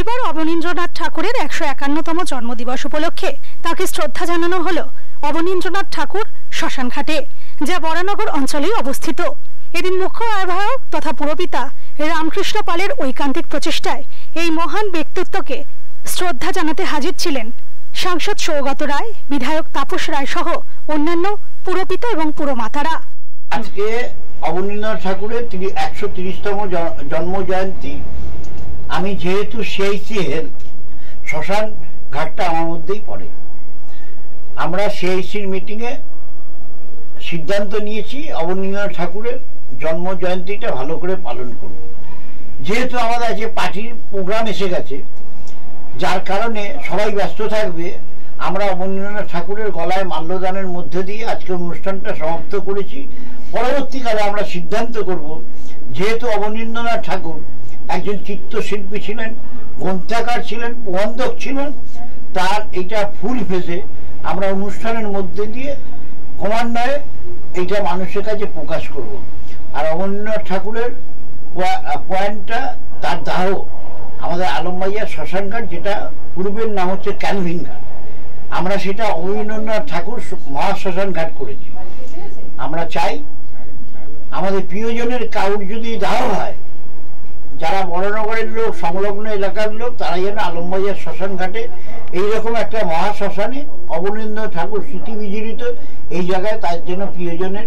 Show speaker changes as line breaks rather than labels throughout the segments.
রবিবার অবনীন্দ্রনাথ ঠাকুরের 151তম জন্মদিবস উপলক্ষে তাকে শ্রদ্ধা জানানো হলো অবনীন্দ্রনাথ ঠাকুর শ্মশানঘাটে, যা বরানগর অঞ্চলেই অবস্থিত। এদিন মুখ্য আহ্বায়ক তথা পুরপিতা রামকৃষ্ণ পালের ঐকান্তিক প্রচেষ্টায় এই মহান ব্যক্তিত্বকে শ্রদ্ধা জানাতে হাজির ছিলেন সাংসদ সৌগত রায়, বিধায়ক তাপস রায় সহ অন্যান্য পুরপিতা এবং পুরমাতারা।
আজকে অবনীন্দ্রনাথ ঠাকুরের 130তম জন্ম জয়ন্তী। আমি যেহেতু সিআইসি হেলথ, শ্মশান ঘাটটা আমার মধ্যেই পড়ে। আমরা সিআইসির মিটিংয়ে সিদ্ধান্ত নিয়েছি অবনীন্দ্রনাথ ঠাকুরের জন্ম জয়ন্তীটা ভালো করে পালন করব। যেহেতু আমাদের আজকে পার্টির প্রোগ্রাম এসে গেছে, যার কারণে সবাই ব্যস্ত থাকবে, আমরা অবনীন্দ্রনাথ ঠাকুরের গলায় মাল্যদানের মধ্যে দিয়ে আজকে অনুষ্ঠানটা সমাপ্ত করেছি। পরবর্তীকালে আমরা সিদ্ধান্ত করব, যেহেতু অবনীন্দ্রনাথ ঠাকুর একজন চিত্রশিল্পী ছিলেন, গ্রন্থাকার ছিলেন, প্রবন্ধক ছিলেন, তার এটা ফুল ফেসে আমরা অনুষ্ঠানের মধ্যে দিয়ে ক্রমান্বয়ে এইটা মানুষের কাছে প্রকাশ করব। আর অবনীন্দ্রনাথ ঠাকুরের পয়েন্টটা, তার দাহ আমাদের আলমবাইয়া শ্মশানঘাট, যেটা পূর্বের নাম হচ্ছে ক্যানভিন ঘাট, আমরা সেটা অবনীন্দ্রনাথ ঠাকুর মহাশ্মশান ঘাট করেছি। আমরা চাই আমাদের প্রিয়জনের কাউর যদি দাহ হয়, যারা বড়নগরের লোক, সংলগ্ন এলাকার লোক, তারা যেন আলমবাজার শ্মশান ঘাটে এইরকম একটা মহাশ্মশানে অবনীন্দ্রনাথ ঠাকুর স্মৃতি বিজড়িত এই জায়গায় তার জন্য প্রিয়জনের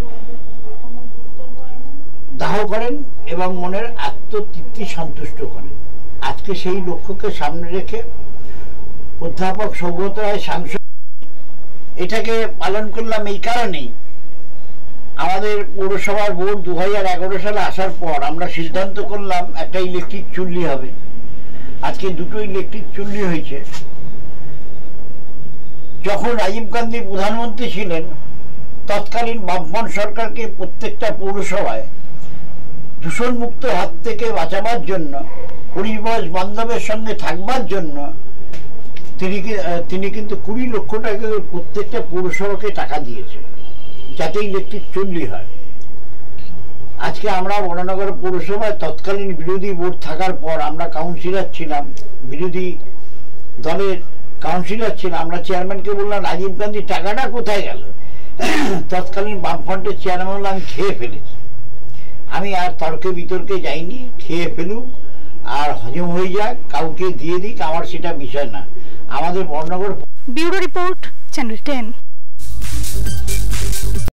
দাহ করেন এবং মনের আত্মতৃপ্তি সন্তুষ্ট করেন। আজকে সেই লক্ষ্যকে সামনে রেখে অধ্যাপক সৌগত রায় সাংসদ এটাকে পালন করলাম। এই কারণেই আমাদের পৌরসভার বোর্ড 2011 সালে আসার পর আমরা সিদ্ধান্ত করলাম একটা ইলেকট্রিক চুল্লি হবে। আজকে দুটো ইলেকট্রিক চুল্লি হয়েছে। যখন রাজীব গান্ধী প্রধানমন্ত্রী ছিলেন, তৎকালীন বামফ্রন্ট সরকারকে প্রত্যেকটা পৌরসভায় দূষণমুক্ত হাত থেকে বাঁচাবার জন্য, পরিবেশ বান্ধবের সঙ্গে থাকবার জন্য তিনি কিন্তু 20 লক্ষ টাকা প্রত্যেকটা পৌরসভাকে টাকা দিয়েছেন, যাতে ইলেকট্রিক চুল্লি হয়। আজকে আমরা বড়নগর পৌরসভায় তৎকালীন বিরোধী বোর্ড থাকার পর আমরা কাউন্সিলর ছিলাম, বিরোধী দলের কাউন্সিলর ছিলাম। আমরা চেয়ারম্যানকে বললাম, রাজীব গান্ধী টাকাটা কোথায় গেল? তৎকালীন বামফ্রন্টের চেয়ারম্যান বললাম, আমি খেয়ে ফেলেছি। আমি আর তর্কে বিতর্কে যাইনি, খেয়ে ফেলুক আর হজম হয়ে যাক, কাউকে দিয়ে দিক, আমার সেটা বিষয় না। আমাদের বড়নগর।
Bureau report, channel 10।